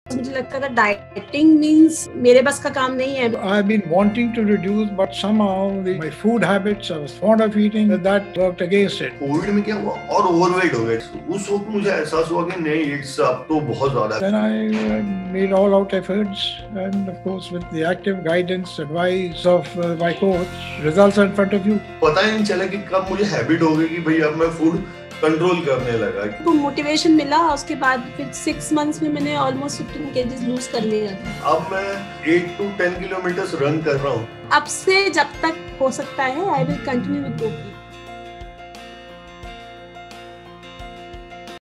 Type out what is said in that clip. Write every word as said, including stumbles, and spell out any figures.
मुझे लगता था डाइटिंग मींस मेरे बस का काम नहीं है। I've been wanting to reduce, but somehow the, my food habits, I was fond of eating, that worked against it. Covid में क्या हुआ और ओवरवेट हो गए। उस वक्त मुझे एहसास हुआ कि नहीं, इट्स अब तो बहुत ज्यादा। Then I uh, made all out efforts, and of course with the active guidance, advice of uh, my coach, results are in front of you. पता ही नहीं चला कि कब मुझे हैबिट हो गई कि भाई अब मैं फूड कंट्रोल करने लगा। तो मोटिवेशन मिला, उसके बाद फिर सिक्स मंथ्स में मैंने ऑलमोस्ट फिफ्टीन केजीज लूज कर लिया। अब मैं eight to ten kilometre run कर रहा हूँ। अब से जब तक हो सकता है I will continue with walking.